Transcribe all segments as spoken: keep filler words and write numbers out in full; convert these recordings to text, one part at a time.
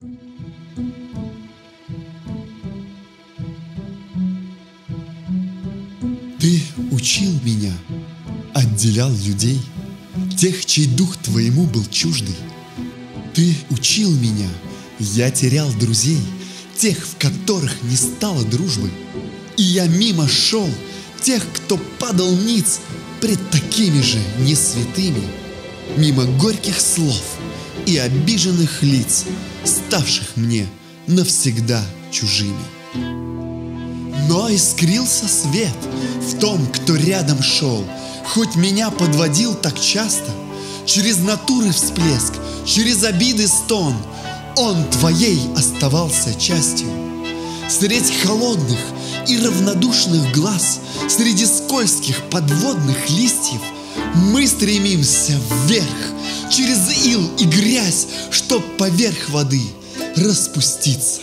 Ты учил меня, отделял людей, тех, чей дух твоему был чуждый. Ты учил меня, я терял друзей, тех, в которых не стало дружбы. И я мимо шел тех, кто падал ниц пред такими же несвятыми, мимо горьких слов и обиженных лиц, ставших мне навсегда чужими. Но искрился свет в том, кто рядом шел, хоть меня подводил так часто. Через натуры всплеск, через обиды стон, он твоей оставался частью. Средь холодных и равнодушных глаз, среди скользких подводных листьев мы стремимся вверх, через ил и грязь, чтоб поверх воды распуститься.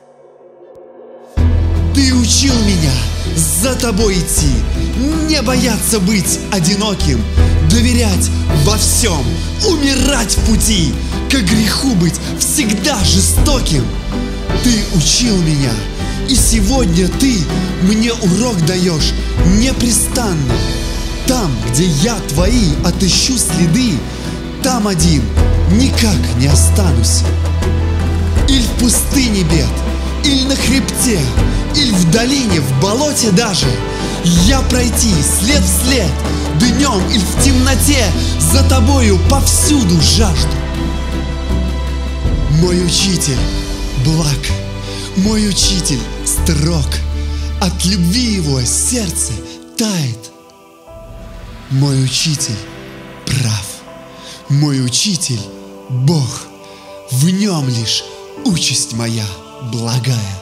Ты учил меня за тобой идти, не бояться быть одиноким, доверять во всем, умирать в пути, к греху быть всегда жестоким. Ты учил меня, и сегодня ты мне урок даешь непрестанно. Там, где я твои отыщу следы, там один никак не останусь. Иль в пустыне бед, иль на хребте, иль в долине, в болоте даже, я пройти след в след, днем иль в темноте, за тобою повсюду жажду. Мой учитель благ, мой учитель строг, от любви его сердце тает. Мой учитель прав, мой учитель Бог, в нем лишь участь моя благая.